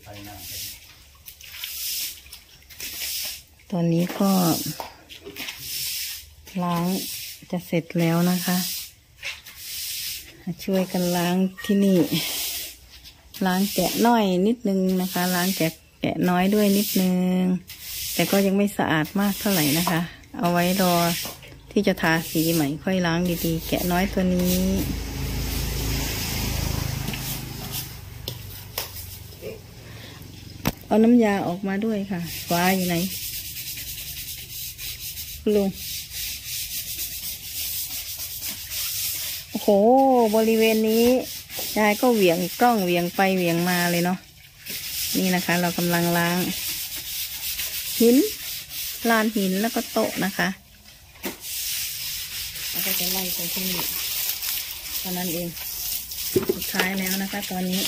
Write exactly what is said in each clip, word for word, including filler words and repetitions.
ตอนนี้ก็ล้างจะเสร็จแล้วนะคะช่วยกันล้างที่นี่ล้างแกะน้อยนิดนึงนะคะล้างแกะแกะน้อยด้วยนิดนึงแต่ก็ยังไม่สะอาดมากเท่าไหร่นะคะเอาไว้รอที่จะทาสีใหม่ค่อยล้างดีๆแกะน้อยตัวนี้เอาน้ำยาออกมาด้วยค่ะฟ้าอยู่ไหนลุงโอ้โหบริเวณนี้ยายก็เหวี่ยงกล้องเหวี่ยงไปเหวี่ยงมาเลยเนาะนี่นะคะเรากำลังล้างหินลานหินแล้วก็โต๊ะนะคะแล้วก็จะไล่ไปที่นี่เท่านั้นเองสุดท้ายแล้วนะคะตอนนี้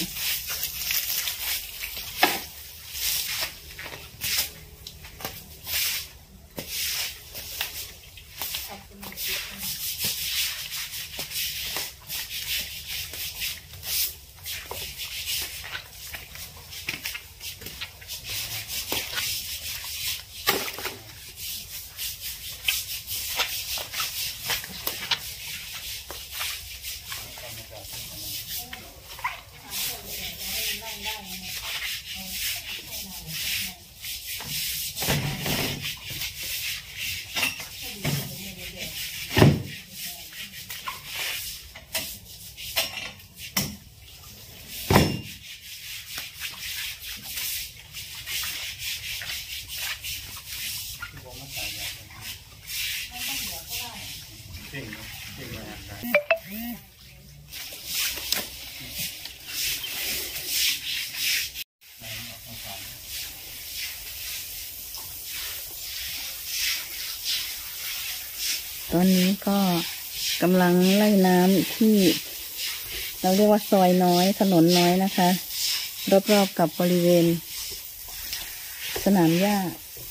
ตอนนี้ก็กำลังไล่น้ำที่เราเรียกว่าซอยน้อยถนนน้อยนะคะรอบๆกับบริเวณสนามหญ้า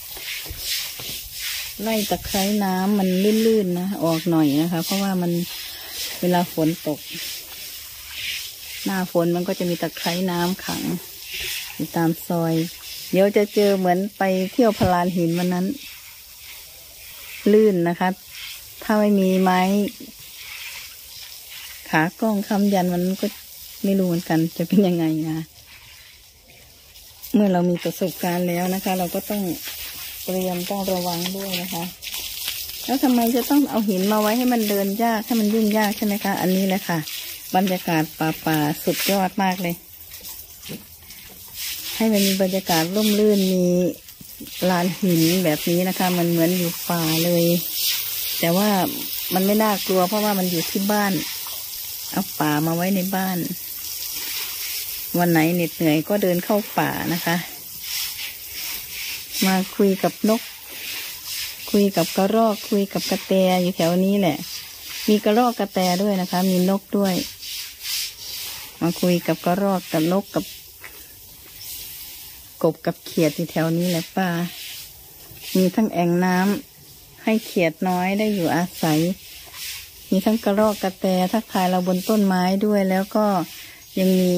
ไล่ตะไคร้น้ำมันลื่นๆนะออกหน่อยนะคะเพราะว่ามันเวลาฝนตกหน้าฝนมันก็จะมีตะไคร้น้ำขังอยู่ตามซอยเดี๋ยวจะเจอเหมือนไปเที่ยวพลานหินวันนั้นลื่นนะคะถ้าไม่มีไม้ขากล้องค้ำยันมันก็ไม่รู้เหมือนกันจะเป็นยังไงนะเมื่อเรามีประสบการณ์แล้วนะคะเราก็ต้องเตรียมต้องระวังด้วยนะคะแล้วทำไมจะต้องเอาหินมาไว้ให้มันเดินยากให้มันยุ่งยากใช่ไหมคะอันนี้แหละค่ะบรรยากาศป่าป่าสุดยอดมากเลยให้มันมีบรรยากาศร่มรื่นมีลานหินแบบนี้นะคะมันเหมือนอยู่ป่าเลยแต่ว่ามันไม่น่ากลัวเพราะว่ามันอยู่ที่บ้านเอาป่ามาไว้ในบ้านวันไหนเหน็ดเหนื่อยก็เดินเข้าป่านะคะมาคุยกับนกคุยกับกระรอกคุยกับกระแตอยู่แถวนี้แหละมีกระรอกกระแตด้วยนะคะมีนกด้วยมาคุยกับกระรอกกับนกกับกบกับเขียดที่แถวนี้แหละป้ามีทั้งแอ่งน้ำให้เขียดน้อยได้อยู่อาศัยมีทั้งกระรอกกระแตทักทายเราบนต้นไม้ด้วยแล้วก็ยังมี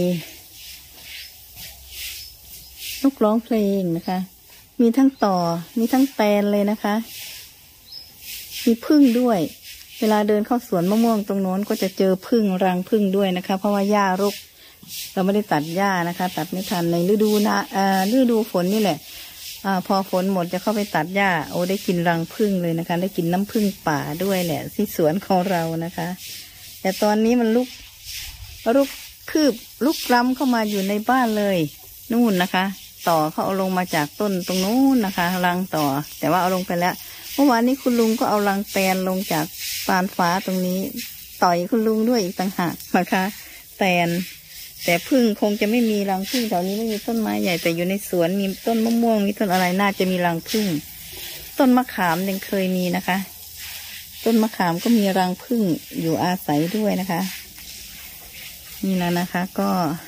นกร้องเพลงนะคะมีทั้งต่อมีทั้งแตนเลยนะคะมีผึ้งด้วยเวลาเดินเข้าสวนมะม่วงตรงโน้นก็จะเจอผึ้งรังผึ้งด้วยนะคะเพราะว่าหญ้ารกเราไม่ได้ตัดหญ้านะคะตัดไม่ทันในฤดูนะอ่าฤดูฝนนี่แหละอ่าพอฝนหมดจะเข้าไปตัดหญ้าโอ้ได้กินรังผึ้งเลยนะคะได้กินน้ำผึ้งป่าด้วยแหละที่สวนของเรานะคะแต่ตอนนี้มันลุกลุกคืบลุกล้ำเข้ามาอยู่ในบ้านเลยนู่นนะคะต่อเขาเอาลงมาจากต้นตรงนู้นนะคะรังต่อแต่ว่าเอาลงไปแล้วเมื่อวานนี้คุณลุงก็เอารังแตนลงจากปานฟ้าตรงนี้ต่อยคุณลุงด้วยอีกต่างหากนะคะแตนแต่พึ่งคงจะไม่มีรังพึ่งแถวนี้ไม่มีต้นไม้ใหญ่แต่อยู่ในสวนมีต้นมะม่วงมีต้นอะไรน่าจะมีรังพึ่งต้นมะขามยังเคยมีนะคะต้นมะขามก็มีรังพึ่งอยู่อาศัยด้วยนะคะนี่แล้วนะคะก็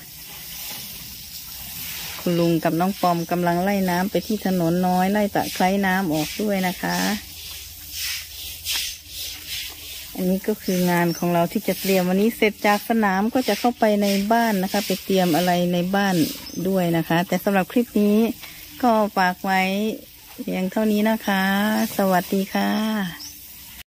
คุณลุงกับน้องปอมกำลังไล่น้ำไปที่ถนนน้อยไล่ตะไคร้น้ำออกด้วยนะคะอันนี้ก็คืองานของเราที่จะเตรียมวันนี้เสร็จจากสนามก็จะเข้าไปในบ้านนะคะไปเตรียมอะไรในบ้านด้วยนะคะแต่สำหรับคลิปนี้ก็ฝากไว้เพียงเท่านี้นะคะสวัสดีค่ะ